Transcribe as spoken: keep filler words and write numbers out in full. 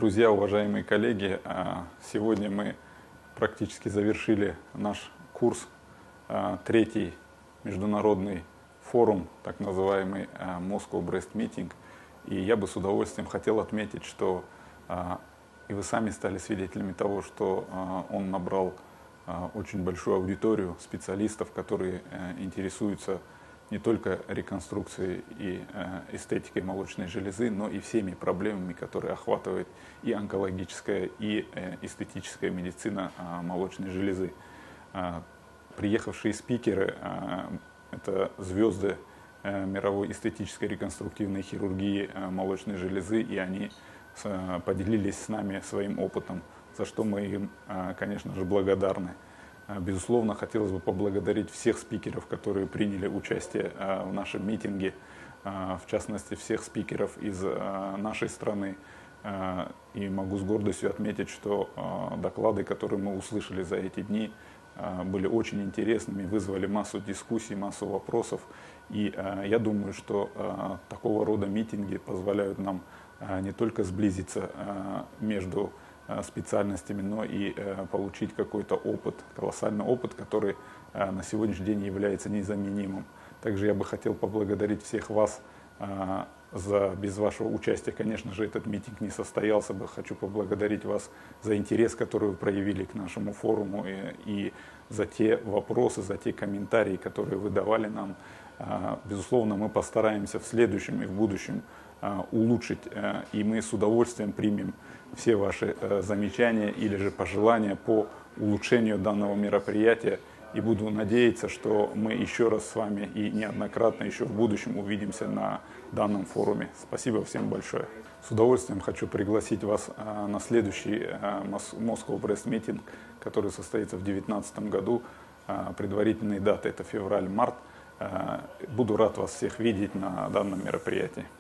друзья, уважаемые коллеги, сегодня мы практически завершили наш курс, третий международный форум, так называемый Moscow Brest Meeting. И я бы с удовольствием хотел отметить, что и вы сами стали свидетелями того, что он набрал очень большую аудиторию специалистов, которые интересуются не только реконструкцией и эстетикой молочной железы, но и всеми проблемами, которые охватывают и онкологическая, и эстетическая медицина молочной железы. Приехавшие спикеры – это звезды мировой эстетической реконструктивной хирургии молочной железы, и они поделились с нами своим опытом, за что мы им, конечно же, благодарны. Безусловно, хотелось бы поблагодарить всех спикеров, которые приняли участие в нашем митинге, в частности, всех спикеров из нашей страны. И могу с гордостью отметить, что доклады, которые мы услышали за эти дни, были очень интересными, вызвали массу дискуссий, массу вопросов. И я думаю, что такого рода митинги позволяют нам не только сблизиться между специальностями, но и получить какой-то опыт, колоссальный опыт, который на сегодняшний день является незаменимым. Также я бы хотел поблагодарить всех вас за, без вашего участия, конечно же, этот митинг не состоялся бы. Хочу поблагодарить вас за интерес, который вы проявили к нашему форуму, и, и за те вопросы, за те комментарии, которые вы давали нам. Безусловно, мы постараемся в следующем и в будущем улучшить, и мы с удовольствием примем все ваши замечания или же пожелания по улучшению данного мероприятия. И буду надеяться, что мы еще раз с вами и неоднократно еще в будущем увидимся на данном форуме. Спасибо всем большое. С удовольствием хочу пригласить вас на следующий Moscow Brest Meeting, который состоится в две тысячи девятнадцатом году. Предварительные даты — это февраль-март. Буду рад вас всех видеть на данном мероприятии.